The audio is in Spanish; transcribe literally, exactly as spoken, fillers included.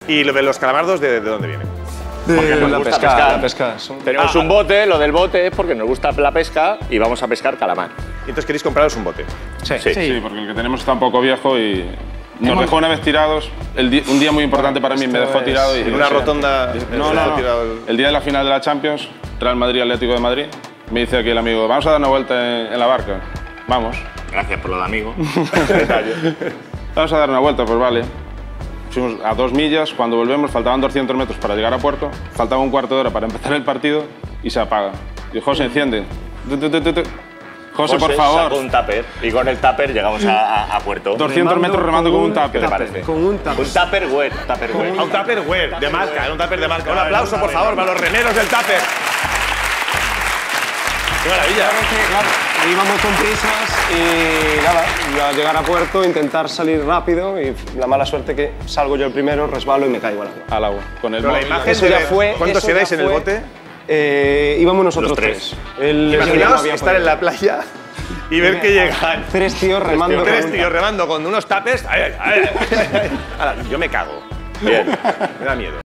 ¿Y lo de los calamardos de, de dónde vienen? Porque nos la gusta pesca, pescar. la pesca. Son... Tenemos Ah, un bote, lo del bote es porque nos gusta la pesca y vamos a pescar calamar. Y entonces queréis compraros un bote. Sí. Sí. Sí, porque el que tenemos está un poco viejo y nos dejó una vez tirados. El di un día muy importante para mí, me dejó es- tirado. Y, En una rotonda. No, no, no. Tirado el- El día de la final de la Champions, Real Madrid Atlético de Madrid, me dice aquí el amigo, vamos a dar una vuelta en, en la barca. Vamos. Gracias por lo de amigo. Vamos a dar una vuelta, pues vale. Fuimos a dos millas, cuando volvemos faltaban doscientos metros para llegar a puerto, faltaba un cuarto de hora para empezar el partido y se apaga. Y José, enciende. Tu, tu, tu, tu, tu. José, por favor. Sacó un tupper y con el tupper llegamos a, a, a puerto. doscientos metros remando con un ¿Qué tupper. te parece? Con un tupper. Un tupperware. Tupperware. A un Tupperware de marca, un Tupper de marca. Un aplauso, por favor, para los remeros del Tupper. ¡Qué maravilla! Claro, íbamos con prisas y nada, iba a llegar a puerto, intentar salir rápido y la mala suerte que salgo yo el primero, resbalo y me caigo al agua. Al agua. Con el Pero la móvil. imagen Eso de- ya fue. ¿Cuántos eso ya quedáis en el fue- bote? Eh, íbamos nosotros Los tres. tres. El- el Imaginaos no había estar podido. en la playa y ver que llegan Tres tíos remando. tres con un tíos remando con unos tapes. Ay, ay, ay, ay, ay. Ahora, yo me cago. Bien. Me da miedo.